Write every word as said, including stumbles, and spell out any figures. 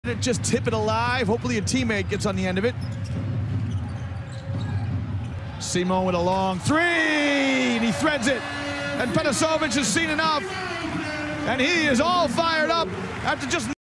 Just tip it alive. Hopefully a teammate gets on the end of it. Simon with a long three, and he threads it. And Perasovic has seen enough, and he is all fired up after just